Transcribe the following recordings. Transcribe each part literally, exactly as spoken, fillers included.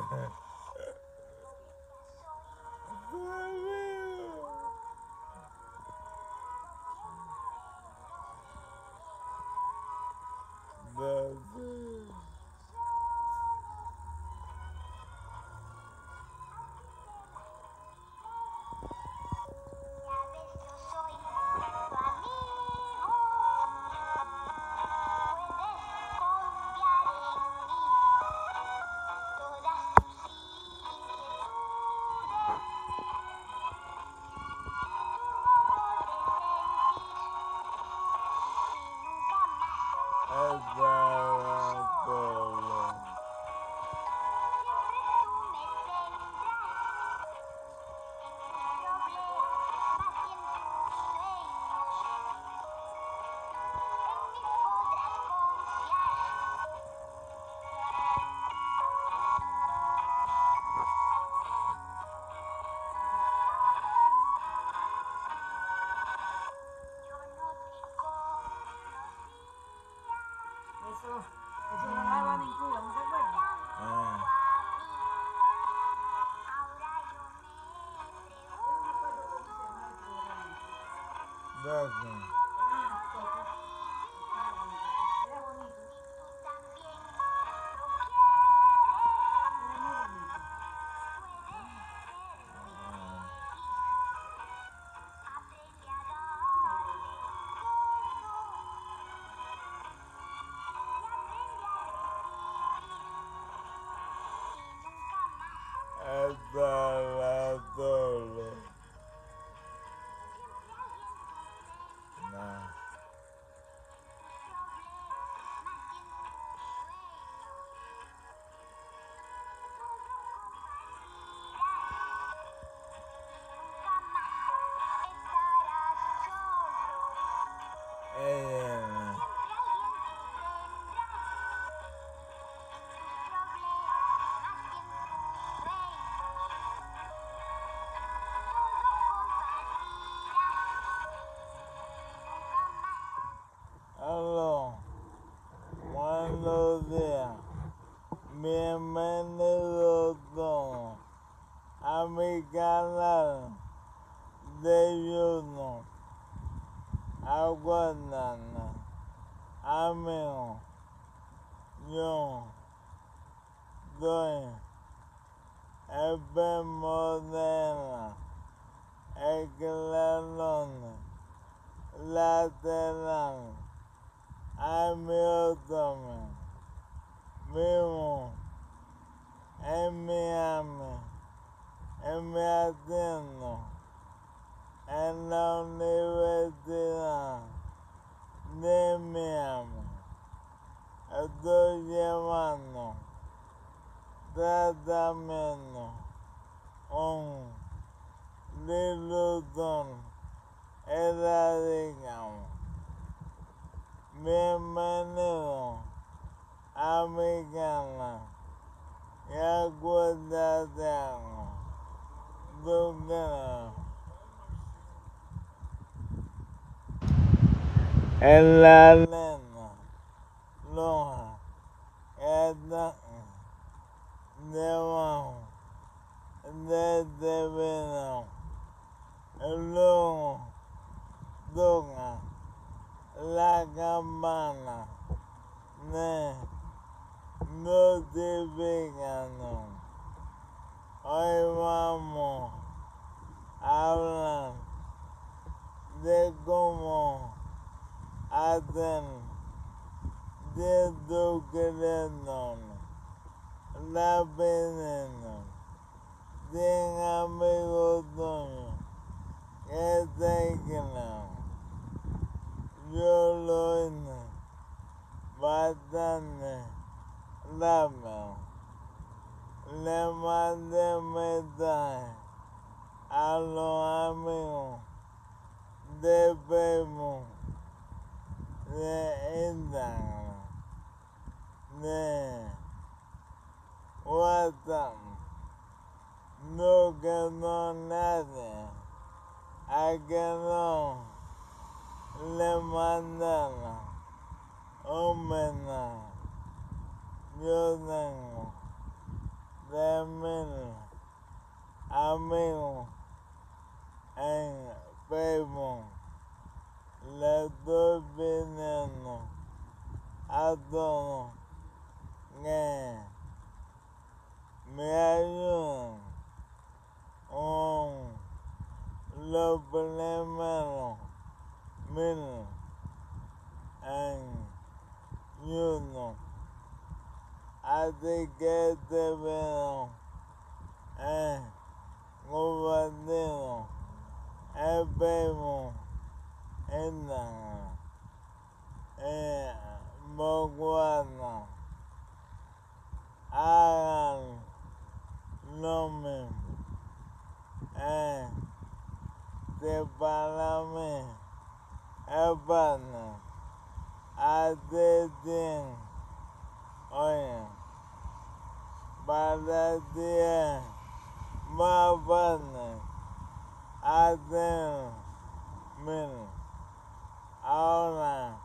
Eso, eso no daban en Cuba, ¿no te acuerdas? Ah. Gracias. Hasta la torre. Nah. Eh, Aló, buenos días, bienvenidos todos a mi canal de YouTube. Aguardan, amigos, yo soy enfermo de la esclerosis lateral amiotome. Vivo en Miami y me atiendo en la Universidad de Miami. Estoy llevando tratamiento con dilutor erradicado. Bienvenido a mi canal y acuérdate algo, tú crees. En la lena roja que está debajo de este video, y luego toca la campana de notificación. Hoy vamos a hablar de cómo hacer de tu creador rapidísimo. cien amigos tuyos que te crean. Yo lo hice bastante rápido. Le mandé mensaje a los amigos de Facebook, de Instagram, de WhatsApp. No quedó nadie a que no le mandara un mensaje. Yo tengo de pedimos que me ayuden con los primeros mil años. Así que este video es compartido. Esperemos esta eh, bocuana hagan lo mismo. Eh, separame el partner. Hace tiempo. Oye, para ti más partner. Hace mil. Ahora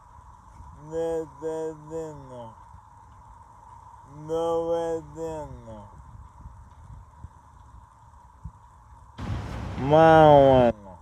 necesito novecientos. Más o menos.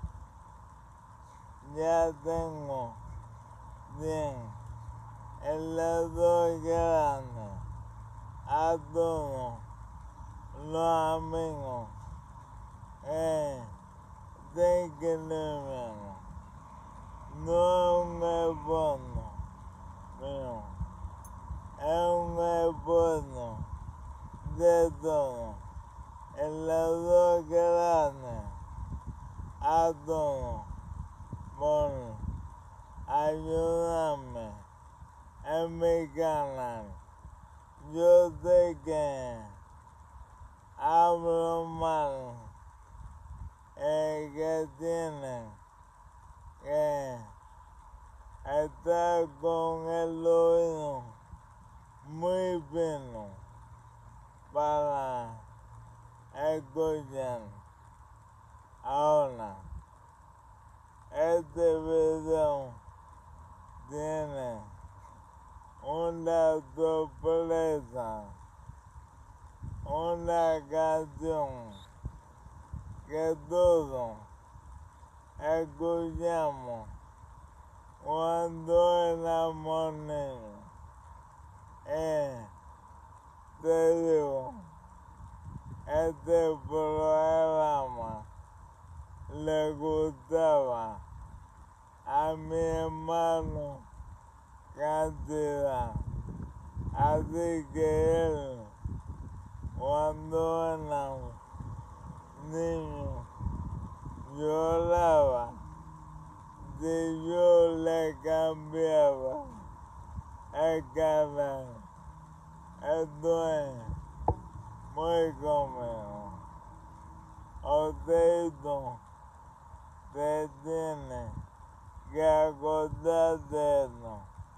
Ya tengo cien. El lado grande a todos los amigos que se inscribieron. No es un esfuerzo mío, es un esfuerzo de todos. El lado grande a todos por ayudarme en mi canal. Yo sé que hablo mal, eh, que tienen que estar con el oído muy fino para escuchar. Ahora, este video tiene una sorpresa, una canción que todos escuchamos cuando éramos niños. Eh, te digo, este programa le gustaba a mi hermano cantidad, así que él, cuando era niño, lloraba si yo le cambiaba el canal. Esto es muy cómodo. Oteito te tiene que acordar de esto.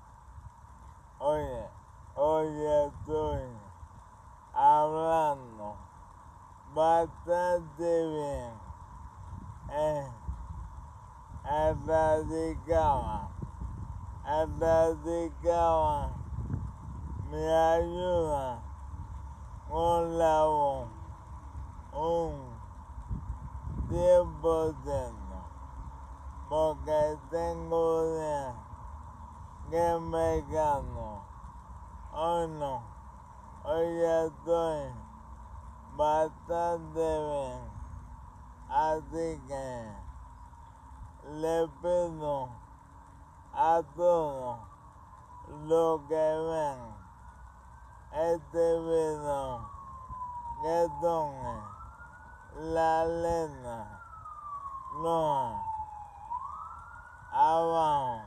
Oye, hoy estoy hablando bastante bien. Eh, erradicaba, erradicaba mi ayuda con la voz un cien por ciento, porque tengo días que me gano. Hoy no, hoy estoy bastante bien, así que le pido a todos los que ven este video que tomen la letra roja abajo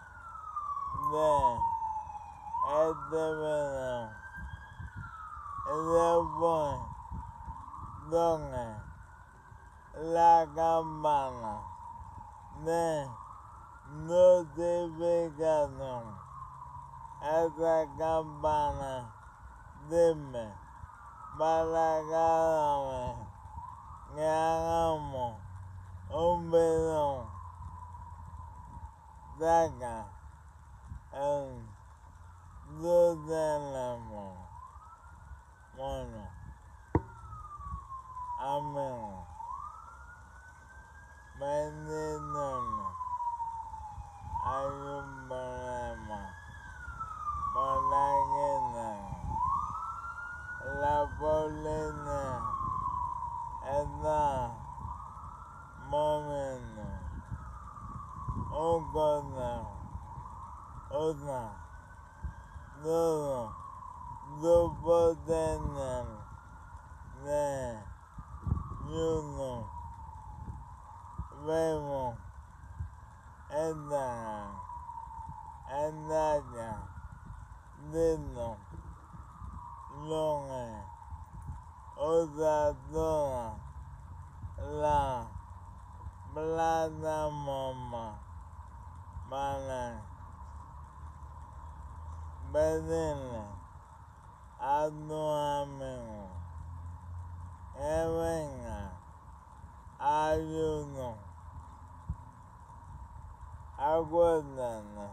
de este video y después tomen la campana de notificación. Esa campana dime para cada vez que hagamos un video, saca el tu teléfono. Bueno, amigos, bendiciones. Hay un problema por la uno, dopo tenere, ne, uno, vemo, entra, andata, dentro, longe, osadora, la, plata mama, mana, bedene, a tu amigo, que venga, ayuno, acuérdate,